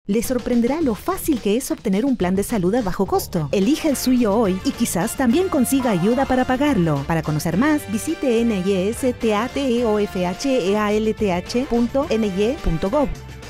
Le sorprenderá lo fácil que es obtener un plan de salud a bajo costo. Elija el suyo hoy y quizás también consiga ayuda para pagarlo. Para conocer más, visite nystateofhealth.ny.gov.